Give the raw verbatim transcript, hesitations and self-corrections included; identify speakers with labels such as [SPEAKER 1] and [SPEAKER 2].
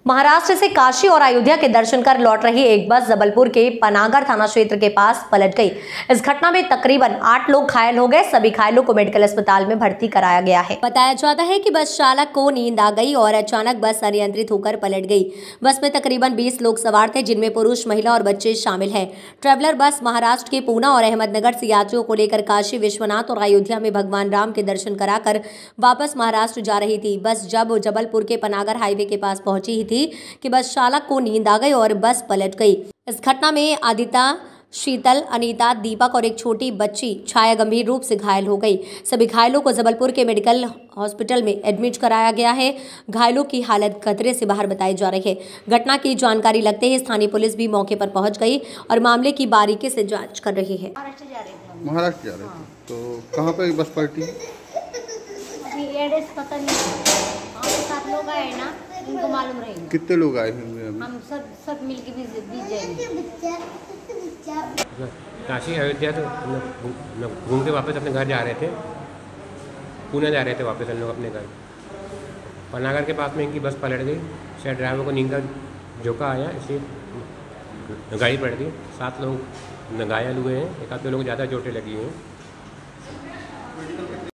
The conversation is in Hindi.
[SPEAKER 1] महाराष्ट्र से काशी और अयोध्या के दर्शन कर लौट रही एक बस जबलपुर के पनागर थाना क्षेत्र के पास पलट गई। इस घटना में तकरीबन आठ लोग घायल हो गए। सभी घायलों को मेडिकल अस्पताल में भर्ती कराया गया है। बताया जाता है कि बस चालक को नींद आ गई और अचानक बस अनियंत्रित होकर पलट गई। बस में तकरीबन बीस लोग सवार थे, जिनमें पुरुष, महिला और बच्चे शामिल हैं। ट्रैवलर बस महाराष्ट्र के पूना और अहमदनगर से यात्रियों को लेकर काशी विश्वनाथ और अयोध्या में भगवान राम के दर्शन कराकर वापस महाराष्ट्र जा रही थी। बस जब जबलपुर के पनागर हाईवे के पास पहुंची ही थी कि बस चालक को नींद आ गई और बस पलट गई। इस घटना में आदित्य, शीतल, अनीता, दीपक और एक छोटी बच्ची छाया गंभीर रूप से घायल हो गई। सभी घायलों को जबलपुर के मेडिकल हॉस्पिटल में एडमिट कराया गया है। घायलों की हालत खतरे से बाहर बताई जा रही है। घटना की जानकारी लगते ही स्थानीय पुलिस भी मौके पर पहुंच गई और मामले की बारीकी से जांच कर रही है।
[SPEAKER 2] महाराष्ट्र जा रहे थे, तो कहाँ पे बस पलटी?
[SPEAKER 3] अभी एड्रेस पता नहीं, सात लोग आए ना, उनको मालूम रहेगा।
[SPEAKER 2] कितने लोग आए होंगे अभी?
[SPEAKER 3] हम सब सब मिलके भी बीत जाएंगे।
[SPEAKER 4] काशी अयोध्या तो घूम के वापस अपने घर जा रहे थे, पुणे जा रहे थे वापस हम लोग अपने घर। पनागर के पास में इनकी बस पलट गई। शायद ड्राइवर को नींद का झोंका आया, इसलिए गाड़ी पलट गई। सात लोग घायल हुए हैं, एक आध दो लोग ज़्यादा चोटें लगी हैं।